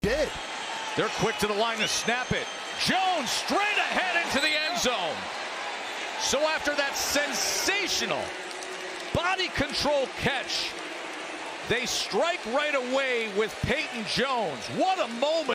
did. They're quick to the line to snap it. Jones straight ahead into the end zone. So after that sensational body control catch, they strike right away with Peyton Jones. What a moment.